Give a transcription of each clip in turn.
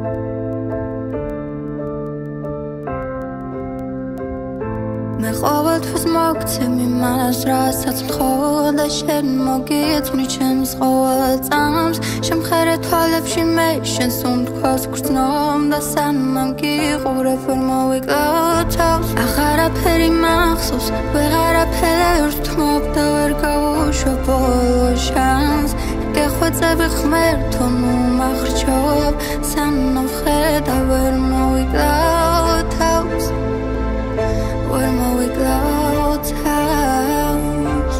მე ყოველთვის მოგცემ იმას, რასაც მთხოვილ და შენ მოგიწვნი ჩემს ყოველ წამს შემხერე თვალებში მე შენს უნდქოს გრძნობ და სანამ გიყურებ ვერ მოვიკლავ თავს აღარაფერი მახსოვს ვეღარაფერს ვთმობ და ვერ გავუშვებ ბოლო შანს გეხვეწები ღმერთო ნუ მახრჩობ სანამ ვხედავ ვერ მოვიკლავ თავს ვერ მოვიკლავ თავს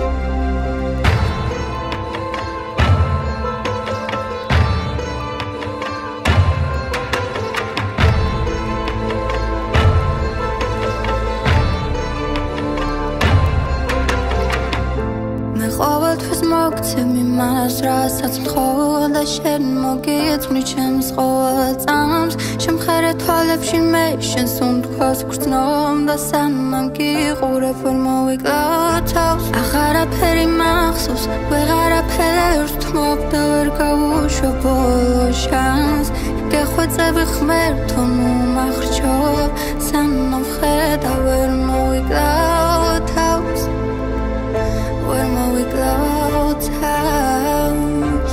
მე ყოველთვის მოგცემ იმას, რასაც მთხოვილ და შენ მოგიწვნი ჩემს ყოველ წამს შემხერე თვალებში მე შენს უნდქოს გრძნობ და სანამ გიყურებ ვერ მოვიკლავ თავს აღარაფერი მახსოვს ვეღარაფერს ვთმობ და ვერ გავუშვებ ბოლო შანს გეხვეწები ღმერთო ნუ მახრჩობ სანამ ვხედავ ვერ მოვიკლავ თავს ვერ მოვიკლავ თავს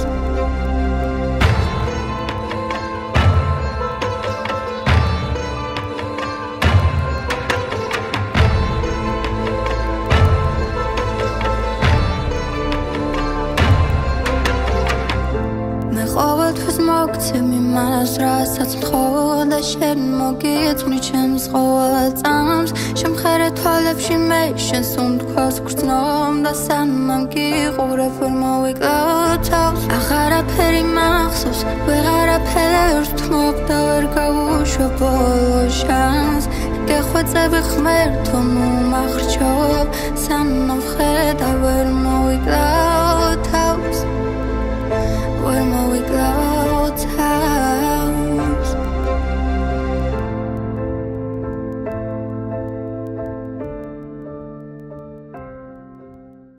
მე ყოველთვის მოგცემ იმას, რასაც მთხოვილ და შენ მოგიწვნი ჩემს ყოველ წამს შემხერე თვალებში მე შენს უნდქოს გრძნობ და სანამ გიყურებ ვერ მოვიკლავ თავს აღარაფერი მახსოვს ვეღარაფერს ვთმობ და ვერ გავუშვებ ბოლო შანს გეხვეწები ღმერთო ნუ მახრჩობ სანამ ვხედავ ვერ მოვიკლავ